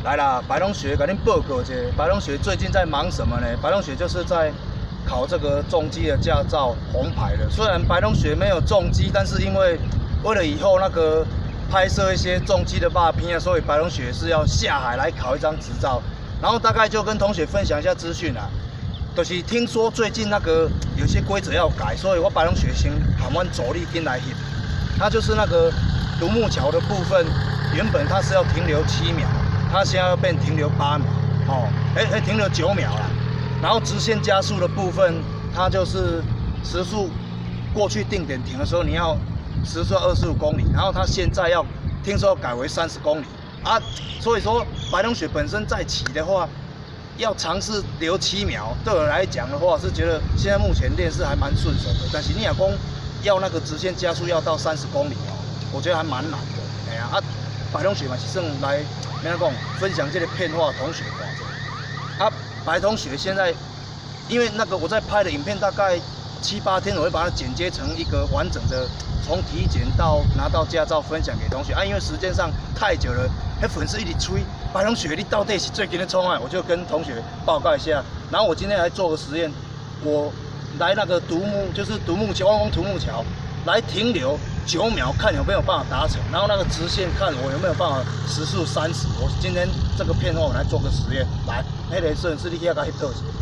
来啦，白龙学给您报告一下，白龙学最近在忙什么呢？白龙学就是在考这个重机的驾照红牌的。虽然白龙学没有重机，但是因为为了以后那个拍摄一些重机的霸片啊，所以白龙学是要下海来考一张执照。然后大概就跟同学分享一下资讯啦。就是听说最近那个有些规则要改，所以我白龙学先喊阮助理进来翕。它就是那个独木桥的部分，原本它是要停留7秒。 它现在要变停留8秒，哦，停留9秒啦。然后直线加速的部分，它就是时速过去定点停的时候，你要时速25公里，然后它现在要听说要改为30公里啊。所以说白龙雪本身在骑的话，要尝试留7秒，对我来讲的话是觉得现在目前练是还蛮顺手的。但是你若讲要那个直线加速要到30公里哦，我觉得还蛮难的。哎呀啊，白龙雪嘛是算来。 怎样讲？分享这个片话，同学看着。啊，白同学现在，因为那个我在拍的影片大概7、8天，我会把它剪接成一个完整的，从体检到拿到驾照分享给同学。啊，因为时间上太久了，那粉丝一直催白同学，你到底是最近的冲啊？我就跟同学报告一下。然后我今天来做个实验，我来那个独木，就是独木桥，汪汪独木桥。 来停留9秒，看有没有办法达成，然后那个直线看我有没有办法时速30。我今天这个片段我来做个实验，来，那个摄影师你去那个翕倒去。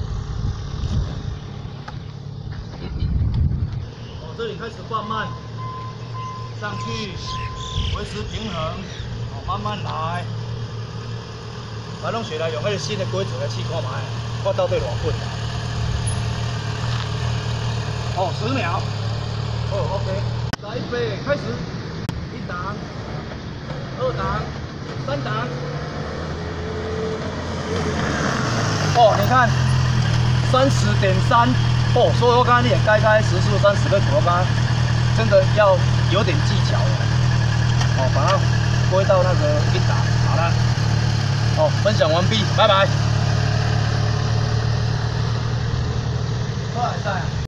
哦，这里开始放慢，上去，维持平衡，哦，慢慢来。白龙雪来用那个新的规则来试看卖，我到底偌稳。哦，10秒。 哦 ，OK， 来预备，开始，1档，2档，3档。哦，你看30.3，哦，所以我刚才你也该时速30个左右，刚刚真的要有点技巧了。哦，把它归到那个1档，好了。哦，分享完毕，拜拜。快赛。